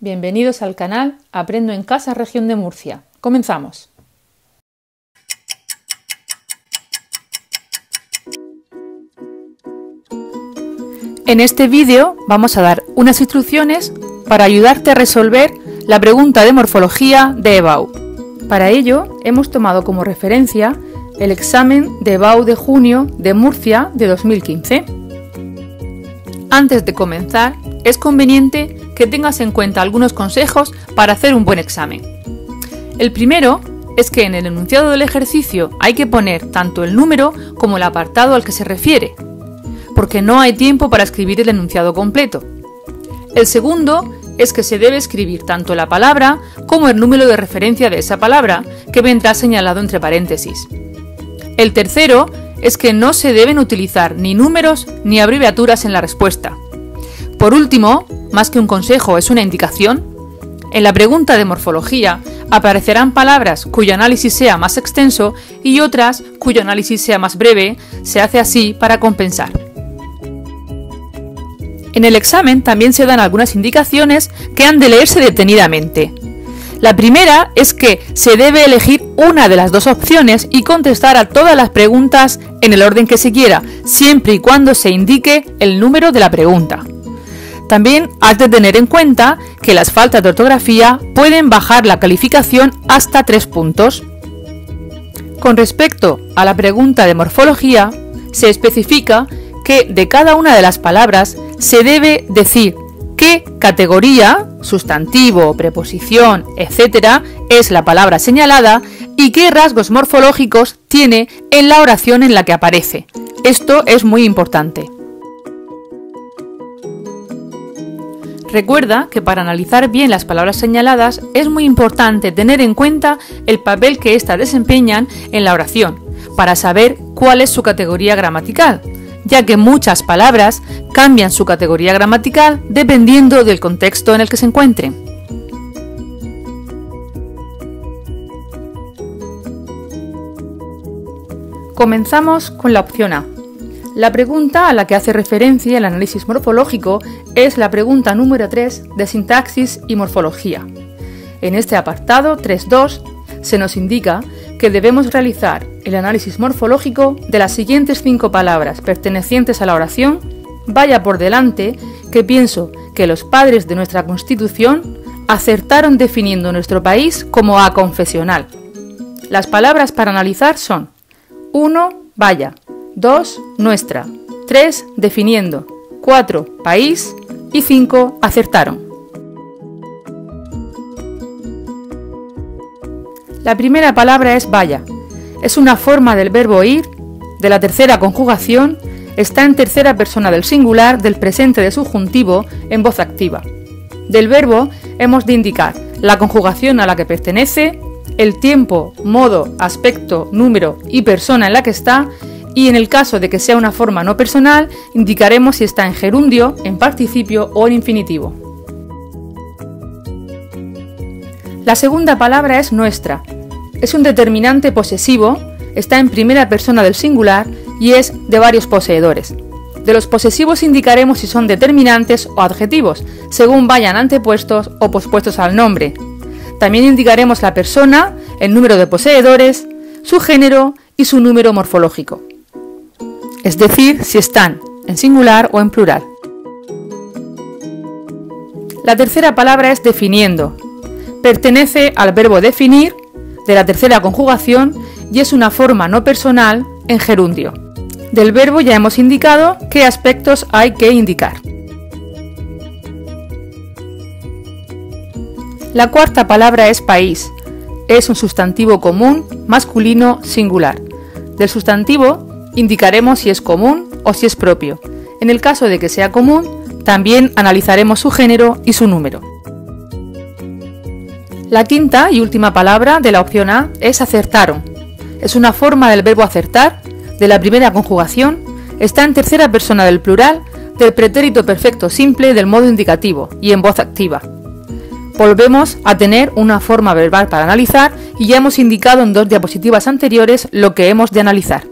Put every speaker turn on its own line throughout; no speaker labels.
Bienvenidos al canal Aprendo en Casa Región de Murcia. Comenzamos. En este vídeo vamos a dar unas instrucciones para ayudarte a resolver la pregunta de morfología de EBAU. Para ello hemos tomado como referencia el examen de EBAU de junio de Murcia de 2015. Antes de comenzar, es conveniente que tengas en cuenta algunos consejos para hacer un buen examen. El primero es que en el enunciado del ejercicio hay que poner tanto el número como el apartado al que se refiere, porque no hay tiempo para escribir el enunciado completo. El segundo es que se debe escribir tanto la palabra como el número de referencia de esa palabra, que vendrá señalado entre paréntesis. El tercero es que no se deben utilizar ni números ni abreviaturas en la respuesta. Por último, más que un consejo es una indicación, en la pregunta de morfología aparecerán palabras cuyo análisis sea más extenso y otras cuyo análisis sea más breve. Se hace así para compensar. En el examen también se dan algunas indicaciones que han de leerse detenidamente. La primera es que se debe elegir una de las dos opciones y contestar a todas las preguntas en el orden que se quiera, siempre y cuando se indique el número de la pregunta. También has de tener en cuenta que las faltas de ortografía pueden bajar la calificación hasta 3 puntos. Con respecto a la pregunta de morfología, se especifica que de cada una de las palabras se debe decir qué categoría, sustantivo, preposición, etc. es la palabra señalada y qué rasgos morfológicos tiene en la oración en la que aparece. Esto es muy importante. Recuerda que para analizar bien las palabras señaladas es muy importante tener en cuenta el papel que éstas desempeñan en la oración, para saber cuál es su categoría gramatical, ya que muchas palabras cambian su categoría gramatical dependiendo del contexto en el que se encuentren. Comenzamos con la opción A. La pregunta a la que hace referencia el análisis morfológico es la pregunta número 3 de sintaxis y morfología. En este apartado 3.2 se nos indica que debemos realizar el análisis morfológico de las siguientes 5 palabras pertenecientes a la oración: vaya por delante que pienso que los padres de nuestra Constitución acertaron definiendo nuestro país como aconfesional. Las palabras para analizar son: 1. Vaya, 2. Nuestra, 3. Definiendo, 4. País y 5. Acertaron. La primera palabra es vaya. Es una forma del verbo ir, de la tercera conjugación, está en tercera persona del singular del presente de subjuntivo en voz activa. Del verbo hemos de indicar la conjugación a la que pertenece, el tiempo, modo, aspecto, número y persona en la que está, y en el caso de que sea una forma no personal, indicaremos si está en gerundio, en participio o en infinitivo. La segunda palabra es nuestra. Es un determinante posesivo, está en primera persona del singular y es de varios poseedores. De los posesivos indicaremos si son determinantes o adjetivos, según vayan antepuestos o pospuestos al nombre. También indicaremos la persona, el número de poseedores, su género y su número morfológico. Es decir, si están en singular o en plural. La tercera palabra es definiendo. Pertenece al verbo definir, de la tercera conjugación, y es una forma no personal en gerundio. Del verbo ya hemos indicado qué aspectos hay que indicar. La cuarta palabra es país. Es un sustantivo común, masculino, singular. Del sustantivo indicaremos si es común o si es propio. En el caso de que sea común, también analizaremos su género y su número. La quinta y última palabra de la opción A es acertaron. Es una forma del verbo acertar, de la primera conjugación, está en tercera persona del plural, del pretérito perfecto simple del modo indicativo y en voz activa. Volvemos a tener una forma verbal para analizar y ya hemos indicado en 2 diapositivas anteriores lo que hemos de analizar.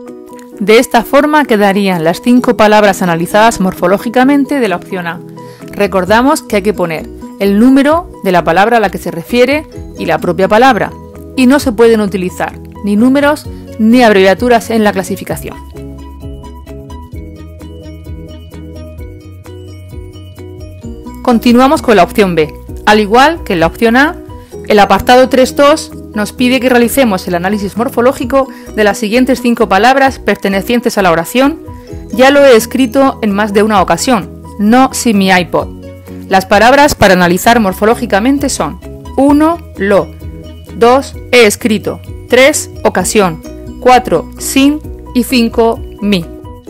De esta forma quedarían las 5 palabras analizadas morfológicamente de la opción A. Recordamos que hay que poner el número de la palabra a la que se refiere y la propia palabra, y no se pueden utilizar ni números ni abreviaturas en la clasificación. Continuamos con la opción B. Al igual que en la opción A, el apartado 3.2 nos pide que realicemos el análisis morfológico de las siguientes 5 palabras pertenecientes a la oración. Ya lo he escrito en más de una ocasión, no sin mi iPod. Las palabras para analizar morfológicamente son 1, lo, 2, he escrito, 3, ocasión, 4, sin y 5, mi.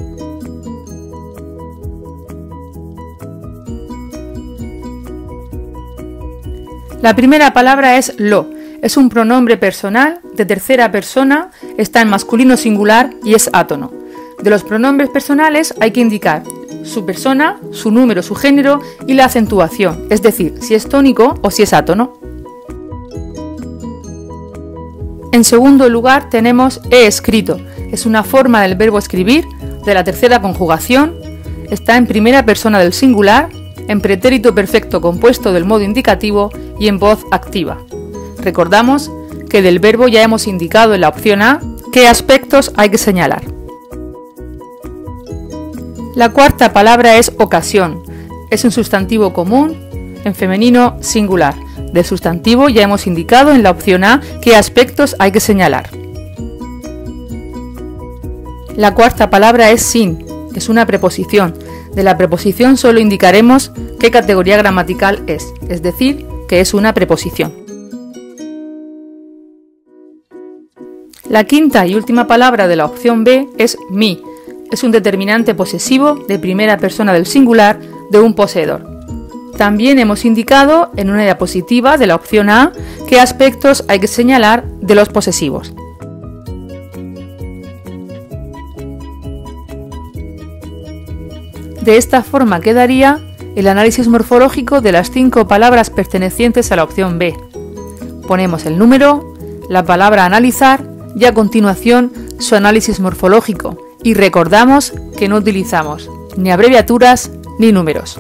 La primera palabra es lo. Es un pronombre personal de tercera persona, está en masculino singular y es átono. De los pronombres personales hay que indicar su persona, su número, su género y la acentuación, es decir, si es tónico o si es átono. En segundo lugar tenemos he escrito. Es una forma del verbo escribir, de la tercera conjugación, está en primera persona del singular, en pretérito perfecto compuesto del modo indicativo y en voz activa. Recordamos que del verbo ya hemos indicado en la opción A qué aspectos hay que señalar. La cuarta palabra es ocasión. Es un sustantivo común, en femenino singular. Del sustantivo ya hemos indicado en la opción A qué aspectos hay que señalar. La cuarta palabra es sin. Es una preposición. De la preposición solo indicaremos qué categoría gramatical es decir, que es una preposición. La quinta y última palabra de la opción B es mi. Es un determinante posesivo de primera persona del singular de un poseedor. También hemos indicado en una diapositiva de la opción A qué aspectos hay que señalar de los posesivos. De esta forma quedaría el análisis morfológico de las 5 palabras pertenecientes a la opción B. Ponemos el número, la palabra a analizar y a continuación su análisis morfológico. Y recordamos que no utilizamos ni abreviaturas ni números.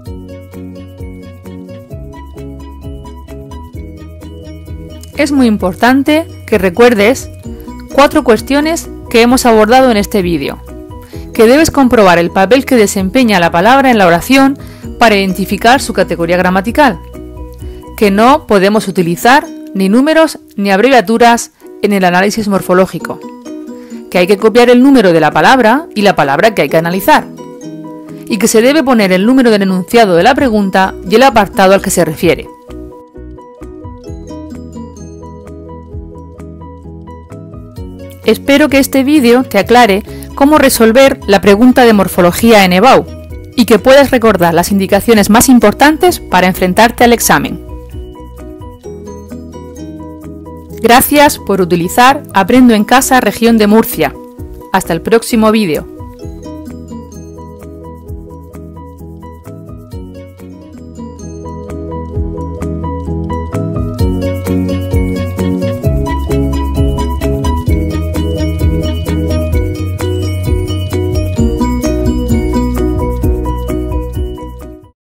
Es muy importante que recuerdes 4 cuestiones que hemos abordado en este vídeo. Que debes comprobar el papel que desempeña la palabra en la oración para identificar su categoría gramatical. Que no podemos utilizar ni números ni abreviaturas en el análisis morfológico. Que hay que copiar el número de la palabra y la palabra que hay que analizar. Y que se debe poner el número del enunciado de la pregunta y el apartado al que se refiere. Espero que este vídeo te aclare cómo resolver la pregunta de morfología en EBAU y que puedas recordar las indicaciones más importantes para enfrentarte al examen. Gracias por utilizar Aprendo en Casa Región de Murcia. Hasta el próximo vídeo.